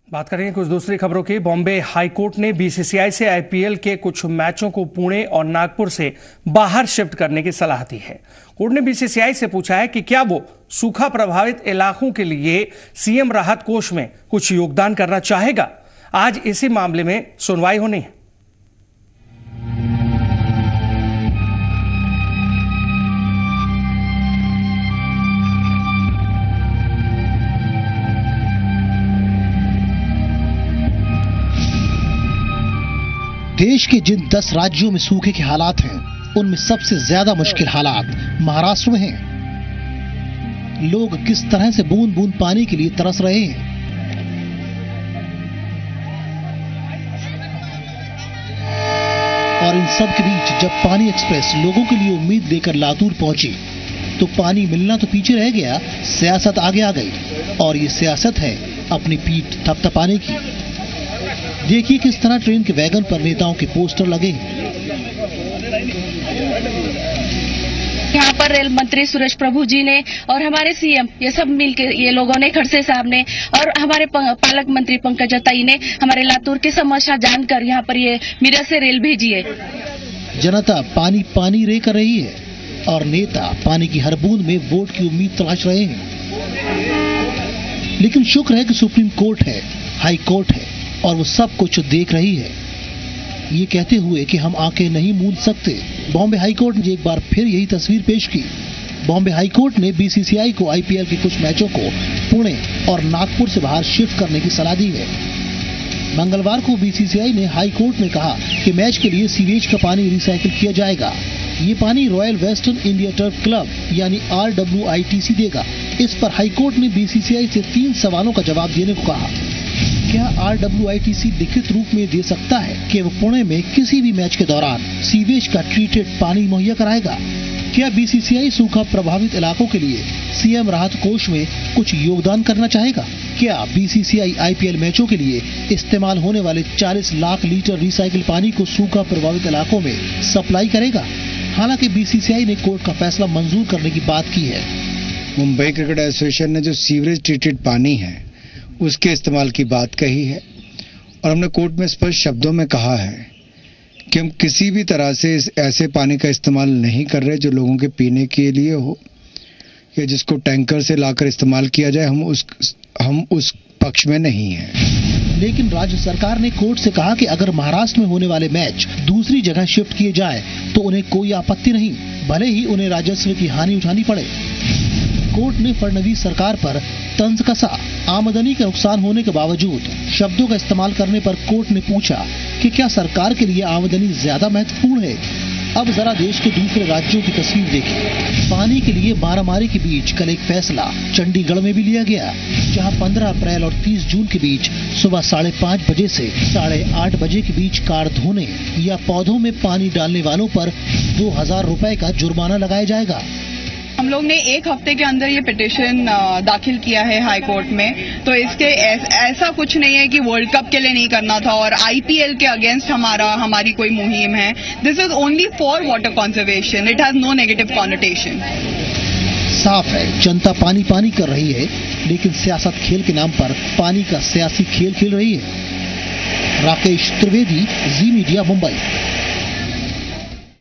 बात करेंगे कुछ दूसरी खबरों की। बॉम्बे हाई कोर्ट ने बीसीसीआई से आईपीएल के कुछ मैचों को पुणे और नागपुर से बाहर शिफ्ट करने की सलाह दी है। कोर्ट ने बीसीसीआई से पूछा है कि क्या वो सूखा प्रभावित इलाकों के लिए सीएम राहत कोष में कुछ योगदान करना चाहेगा। आज इसी मामले में सुनवाई होनी है। देश के जिन 10 राज्यों में सूखे के हालात हैं, उनमें सबसे ज्यादा मुश्किल हालात महाराष्ट्र में हैं। लोग किस तरह से बूंद बूंद पानी के लिए तरस रहे हैं। और इन सब के बीच जब पानी एक्सप्रेस लोगों के लिए उम्मीद लेकर लातूर पहुंची, तो पानी मिलना तो पीछे रह गया, सियासत आगे आ गई। और ये सियासत है अपनी पीठ थपथपाने की। देखिए किस तरह ट्रेन के वैगन पर नेताओं के पोस्टर लगे हैं। यहाँ पर रेल मंत्री सुरेश प्रभु जी ने और हमारे सीएम ये सब मिलकर, ये लोगों ने, खड़से साहब ने और हमारे पालक मंत्री पंकज ताई ने हमारे लातूर की समस्या जानकर यहाँ पर ये मीरा से रेल भेजी है। जनता पानी पानी रे कर रही है और नेता पानी की हर बूंद में वोट की उम्मीद तलाश रहे हैं। लेकिन शुक्र है कि सुप्रीम कोर्ट है, हाई कोर्ट है और वो सब कुछ देख रही है। ये कहते हुए कि हम आंखें नहीं मूंद सकते, बॉम्बे हाई कोर्ट ने एक बार फिर यही तस्वीर पेश की। बॉम्बे हाई कोर्ट ने बीसीसीआई को आईपीएल के कुछ मैचों को पुणे और नागपुर से बाहर शिफ्ट करने की सलाह दी है। मंगलवार को बीसीसीआई ने हाई कोर्ट में कहा कि मैच के लिए सीवेज का पानी रिसाइकिल किया जाएगा। ये पानी royal western India turf club यानी RWITC देगा। इस पर हाई कोर्ट ने बीसीसीआई से 3 सवालों का जवाब देने को कहा। क्या RWITC लिखित रूप में दे सकता है कि वो पुणे में किसी भी मैच के दौरान सीवेज का ट्रीटेड पानी मुहैया कराएगा? क्या बीसीसीआई सूखा प्रभावित इलाकों के लिए सीएम राहत कोष में कुछ योगदान करना चाहेगा? क्या बीसीसीआई आईपीएल मैचों के लिए इस्तेमाल होने वाले 40 लाख लीटर रिसाइकिल पानी को सूखा प्रभावित इलाकों में सप्लाई करेगा? हालांकि बीसीसीआई ने कोर्ट का फैसला मंजूर करने की बात की है। मुंबई क्रिकेट एसोसिएशन ने जो सीवरेज ट्रीटेड पानी है उसके इस्तेमाल की बात कही है और हमने कोर्ट में स्पष्ट शब्दों में कहा है कि हम किसी भी तरह से ऐसे पानी का इस्तेमाल नहीं कर रहे जो लोगों के पीने के लिए हो या जिसको टैंकर से लाकर इस्तेमाल किया जाए। हम उस पक्ष में नहीं हैं। लेकिन राज्य सरकार ने कोर्ट से कहा कि अगर महाराष्ट्र में होने वाले मैच दूसरी जगह शिफ्ट किए जाए तो उन्हें कोई आपत्ति नहीं, भले ही उन्हें राजस्व की हानि उठानी पड़े। कोर्ट ने फडणवीस सरकार पर तंज कसा। आमदनी का नुकसान होने के बावजूद शब्दों का इस्तेमाल करने पर कोर्ट ने पूछा कि क्या सरकार के लिए आमदनी ज्यादा महत्वपूर्ण है? अब जरा देश के दूसरे राज्यों की तस्वीर देखिए। पानी के लिए मारामारी के बीच कल एक फैसला चंडीगढ़ में भी लिया गया, जहां 15 अप्रैल और 30 जून के बीच सुबह 5:30 बजे से 8:30 बजे के बीच कार धोने या पौधों में पानी डालने वालों पर 2000 रुपए का जुर्माना लगाया जाएगा। हम लोग ने 1 हफ्ते के अंदर ये पिटीशन दाखिल किया है हाई कोर्ट में। तो इसके ऐसा कुछ नहीं है कि वर्ल्ड कप के लिए नहीं करना था और आईपीएल के अगेंस्ट हमारी कोई मुहिम है। This is only for water conservation, it has no negative connotation. साफ है जनता पानी पानी कर रही है, लेकिन सियासत खेल के नाम पर पानी का सियासी खेल खेल रही है। राकेश त्रिवेदी, जी मीडिया, मुंबई।